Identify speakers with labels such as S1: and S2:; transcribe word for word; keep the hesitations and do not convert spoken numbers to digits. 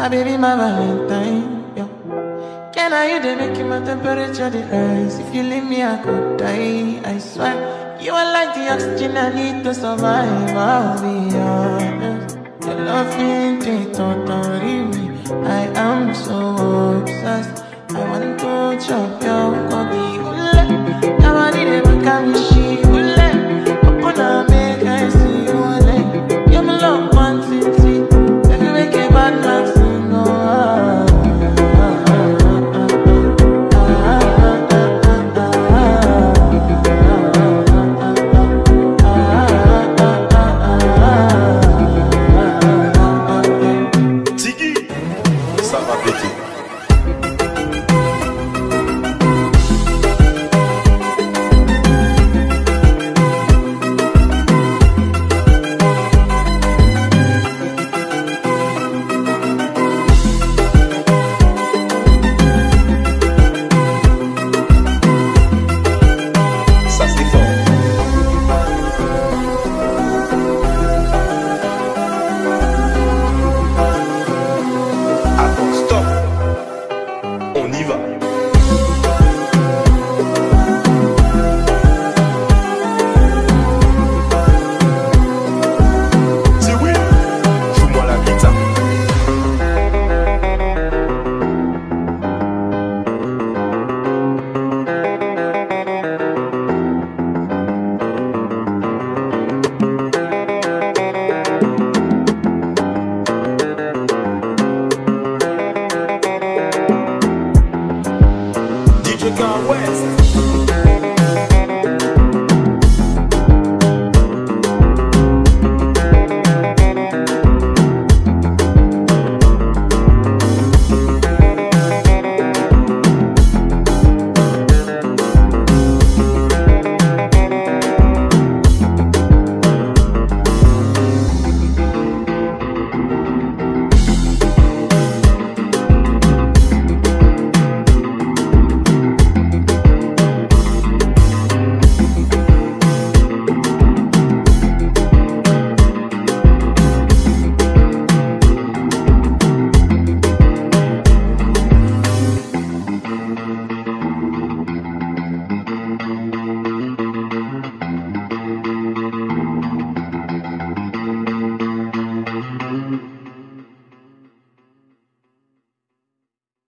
S1: baby, my Valentine, yo. Can I you they make my temperature the rise? If you leave me, I could die, I swear. You are like the oxygen I need to survive, I'll be honest. Your love ain't totally me. I am so obsessed. I want to chop your